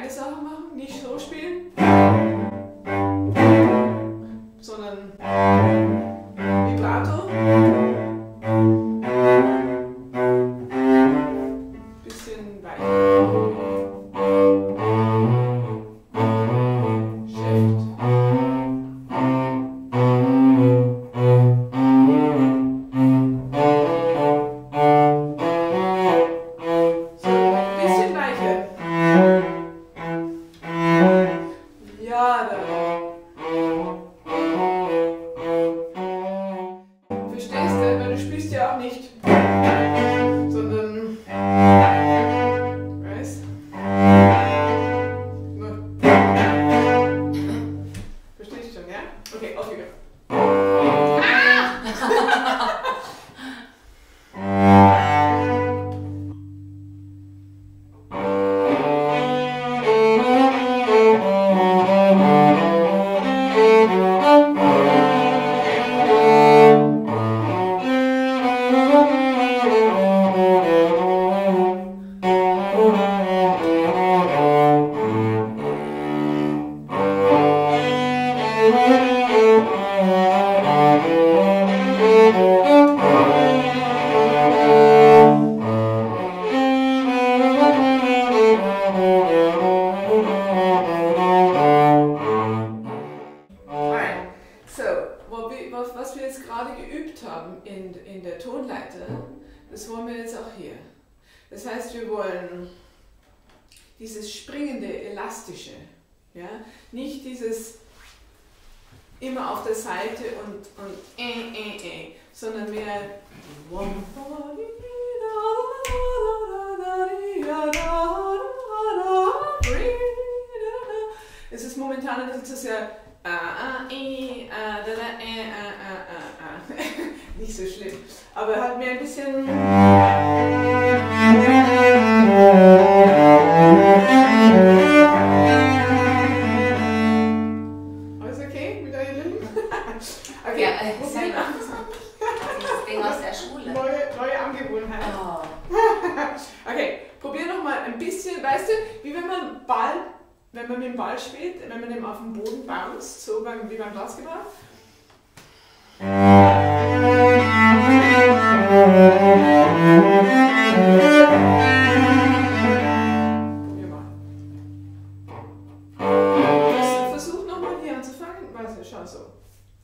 kleine Sachen machen, nicht so spielen, sondern Vibrato. Bisschen weicher. Was wir jetzt gerade geübt haben in der Tonleiter, das wollen wir jetzt auch hier. Das heißt, wir wollen dieses springende, elastische, ja? Nicht dieses immer auf der Seite und sondern mehr es ist momentan ein bisschen zu sehr nicht so schlimm, aber halt mehr ein bisschen alles okay mit deinen Lippen? Okay, ja, das Ding aus der Schule. Neue Angewohnheit. Oh. Okay, probier noch mal ein bisschen, weißt du, wie wenn man mit dem Ball spielt, wenn man ihn auf dem Boden bounced, so wie beim Basketball. Probier mal. Versuch nochmal hier anzufangen. Weißt du, schau so.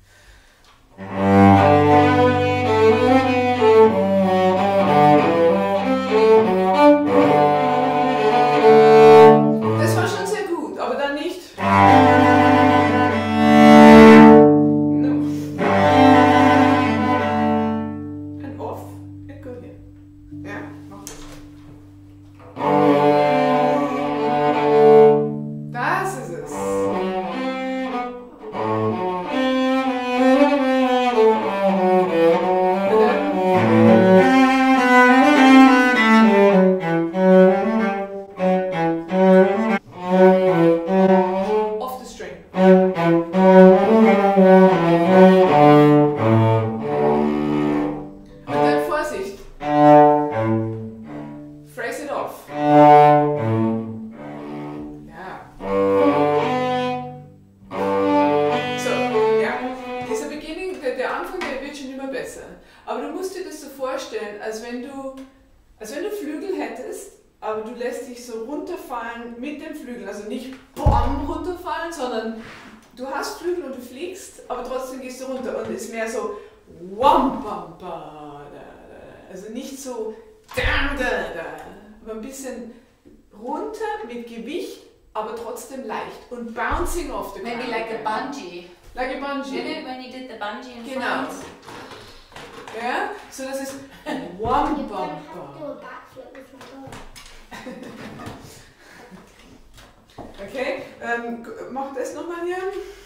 Aber du musst dir das so vorstellen, als wenn du Flügel hättest, aber du lässt dich so runterfallen mit den Flügeln. Also nicht BOM runterfallen, sondern du hast Flügel und du fliegst, aber trotzdem gehst du runter und ist mehr so WAM, BAM, BA, da, da. Also nicht so da, da, da, aber ein bisschen runter mit Gewicht, aber trotzdem leicht und bouncing off the ground. Maybe like a bungee. Like a bungee. Did it when you did the bungee in Genau. France? Ja, so das ist WAM, BAM, BAM. Okay, mach das nochmal hier.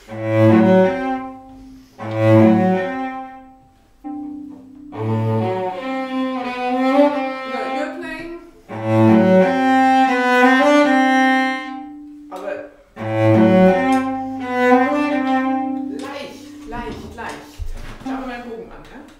No, you're playing. Aber leicht. Schau mal meinen Bogen an, ja?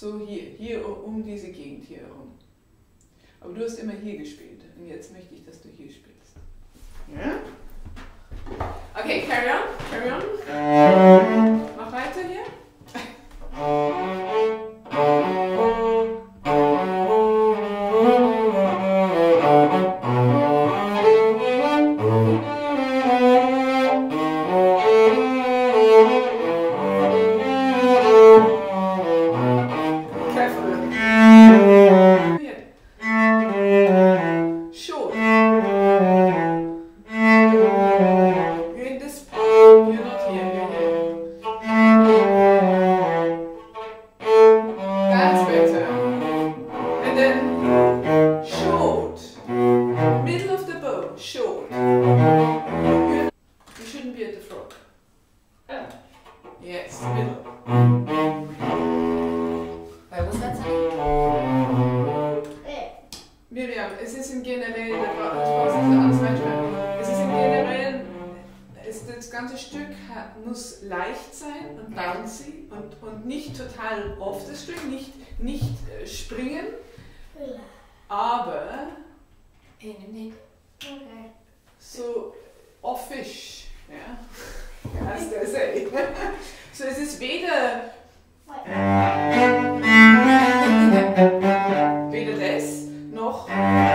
So hier um diese Gegend hier herum. Aber du hast immer hier gespielt und jetzt möchte ich, dass du hier spielst. Ja? Okay, carry on. Mach weiter hier. Muss leicht sein und bouncy und nicht total off the string, nicht springen, aber so offish, ja, as they say. So es ist weder das noch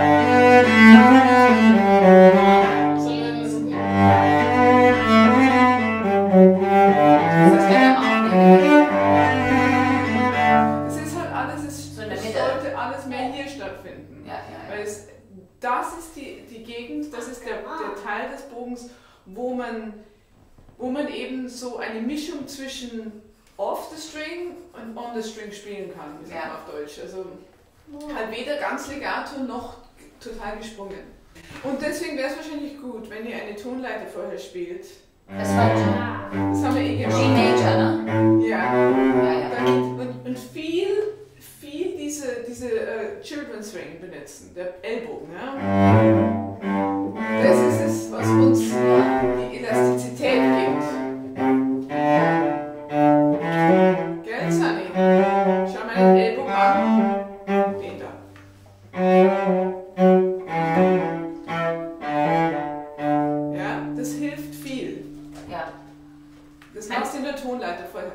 das ist die Gegend, das ist der Teil des Bogens, wo man eben so eine Mischung zwischen off the string und on the string spielen kann, wie sagt man auf Deutsch. Also halt weder ganz legato noch total gesprungen. Und deswegen wäre es wahrscheinlich gut, wenn ihr eine Tonleiter vorher spielt. Das haben wir eh gemacht. G-Major, ne? Ja. Und viel diese Children's Ring benutzen, der Ellbogen. Ja? Das ist es, was uns die Elastizität gibt. Gell, Sunny? Schau mal den Ellbogen an. Den da. Ja, das hilft viel. Ja. Das machst du in der Tonleiter vorher.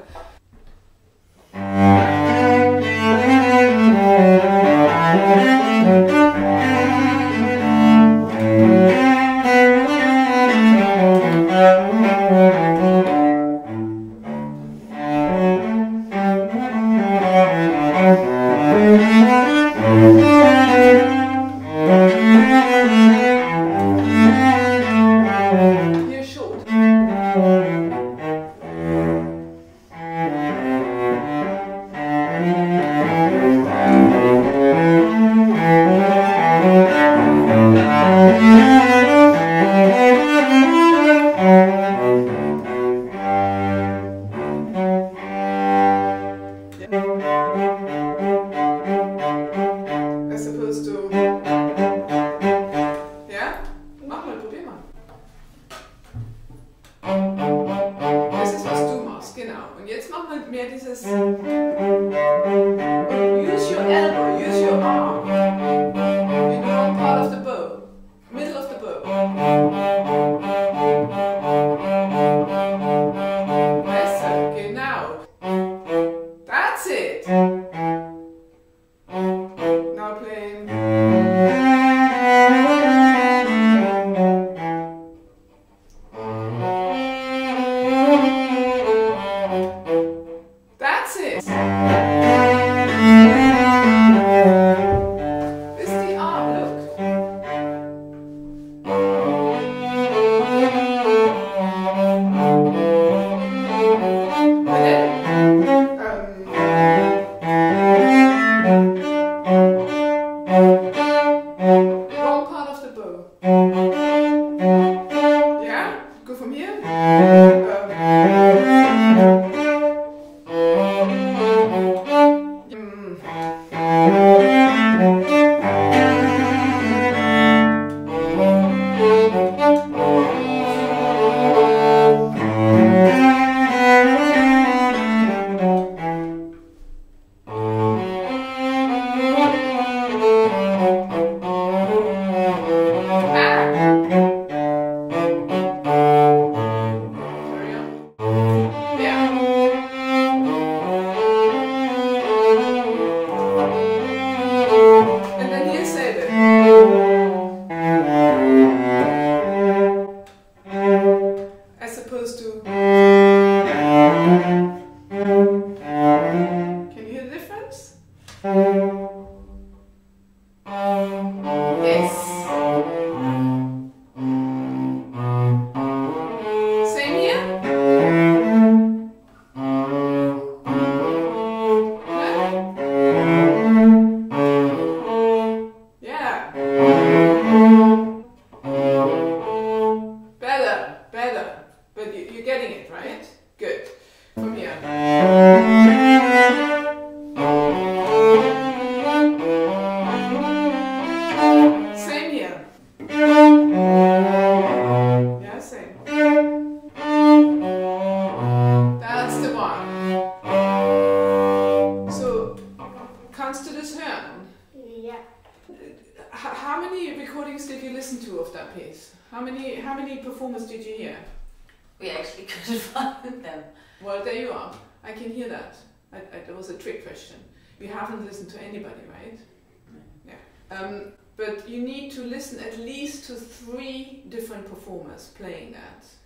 Same here. Yeah, same. That's the one. So, kannst du das hören? Ja. How many recordings did you listen to of that piece? How many performers did you hear? We actually couldn't find them. Well, there you are. I can hear that. That was a trick question. You haven't listened to anybody, right? Yeah. But you need to listen at least to 3 different performers playing that.